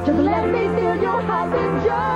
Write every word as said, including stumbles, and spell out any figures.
Just let me fill your house with joy.